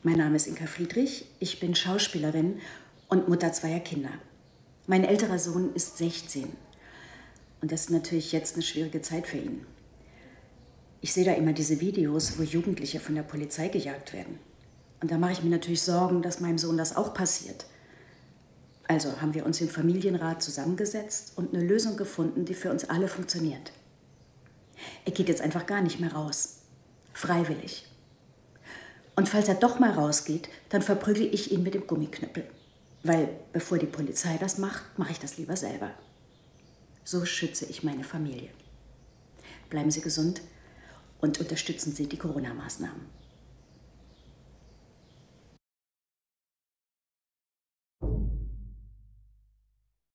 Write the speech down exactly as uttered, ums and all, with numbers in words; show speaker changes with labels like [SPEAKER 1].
[SPEAKER 1] Mein Name ist Inka Friedrich, ich bin Schauspielerin und Mutter zweier Kinder. Mein älterer Sohn ist sechzehn und das ist natürlich jetzt eine schwierige Zeit für ihn. Ich sehe da immer diese Videos, wo Jugendliche von der Polizei gejagt werden. Und da mache ich mir natürlich Sorgen, dass meinem Sohn das auch passiert. Also haben wir uns im Familienrat zusammengesetzt und eine Lösung gefunden, die für uns alle funktioniert. Er geht jetzt einfach gar nicht mehr raus. Freiwillig. Und falls er doch mal rausgeht, dann verprügel ich ihn mit dem Gummiknüppel. Weil bevor die Polizei das macht, mache ich das lieber selber. So schütze ich meine Familie. Bleiben Sie gesund und unterstützen Sie die Corona-Maßnahmen.